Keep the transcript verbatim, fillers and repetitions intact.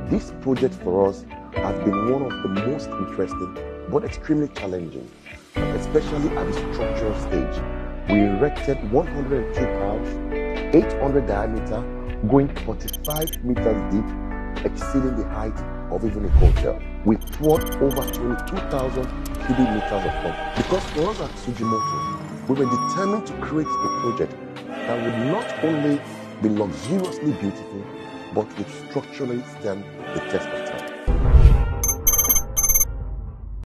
This project for us has been one of the most interesting but extremely challenging, especially at the structural stage. We erected one hundred two piles, eight hundred diameter, going forty-five meters deep, exceeding the height of even a hotel. We poured over twenty-two thousand cubic meters of concrete. Because for us at Sujimoto, we were determined to create a project that would not only be luxuriously beautiful, but would structurally stand the test of